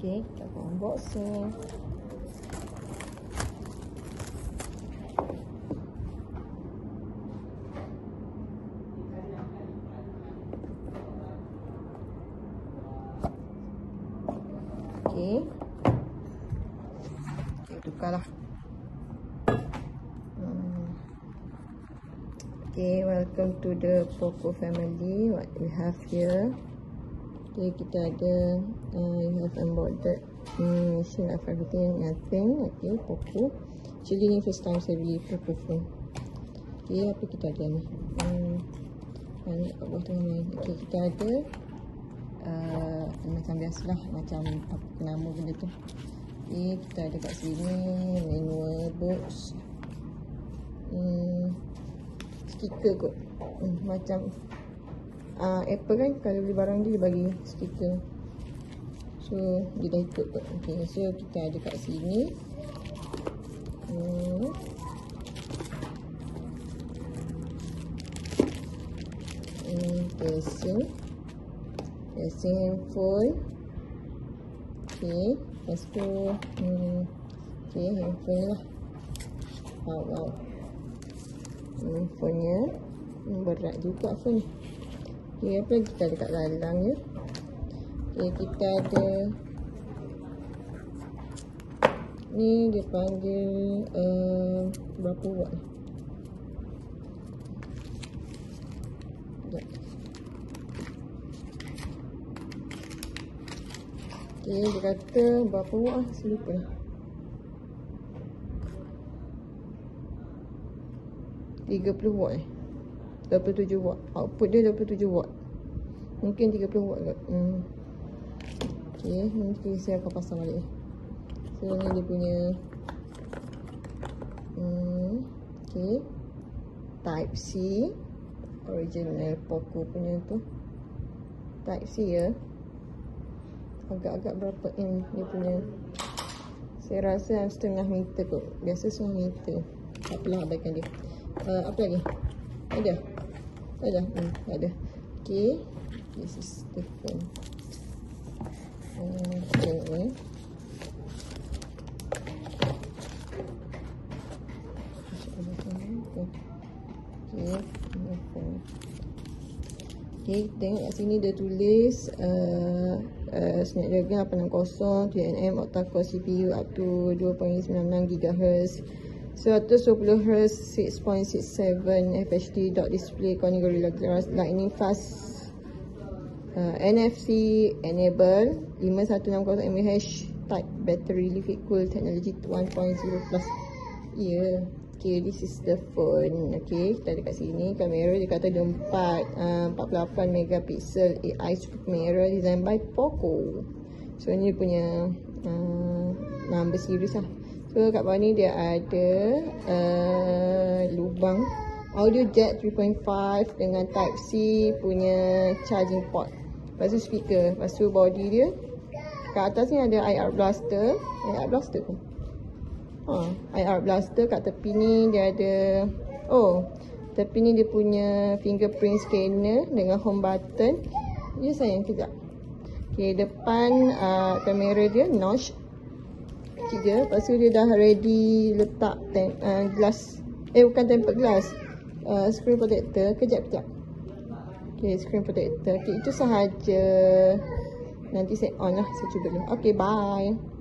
Okay, kita akan unboxing. Okay. Okay, tukarlah. Okay, welcome to the Poco family. What we have here. Okay, kita ada you have embodied machine of everything and nothing. Okay, Poco. Actually ni first time saya beli Poco phone. Okay, apa kita ada ni? Banyak kat bawah tu main. Okay, kita ada macam biasalah, macam apa nama benda tu. Okay, kita ada kat sini manual box. Stiker kot. Macam Apple kan kalau beli barang dia bagi stiker. So dia dah ikut kot. Okay, so kita ada kat sini casing handphone. Okay, lepas tu okay, handphone lah. Wow, phone nya berat juga phone ni. Okay, apa lagi kita ada kat dalam ya? Okay, kita ada ni, dia panggil berapa watt ni? Okay, dia kata berapa watt lah, saya lupa lah. 30 watt 27 watt. Output dia 27 watt. Mungkin 30 watt kot. Okay, nanti saya akan pasang balik. So ni dia punya okay, Type C. Original Poco punya tu Type C ya. Agak-agak berapa in dia punya? Saya rasa setengah meter kot. Biasa setengah meter. Tak apalah, abaikan dia. Apa lagi? Ada? Ada. Okay, this is the phone. Tengok ni. Okay, tengok kat sini dia tulis Snapdragon 860 2nm octa-core CPU up to 2.96 GHz 120Hz 6.67 FHD dot display Corning Gorilla Glass Lightning Fast NFC enable 5160 mAh type battery liquid cool technology 1.0 plus. Yeah. Okay, this is the phone. Okay, kita ada kat sini kamera dia kata ada 48 megapixel AI super camera designed by Poco. So ni punya number series lah. So kat bawah ni dia ada lubang audio jack 3.5 dengan type C punya charging port. Lepas tu speaker, lepas tu body dia. Kat atas ni ada IR blaster. IR blaster pun. IR blaster. Kat tepi ni dia ada tepi ni dia punya fingerprint scanner dengan home button. Ya sayang, kejap. Okay, depan kamera dia notch 3. Lepas tu dia dah ready letak glass. Bukan tempered glass. Screen protector. Kejap. Okay, screen protector. Okay, itu sahaja. Nanti saya on lah. Saya cuba dulu. Okay, bye.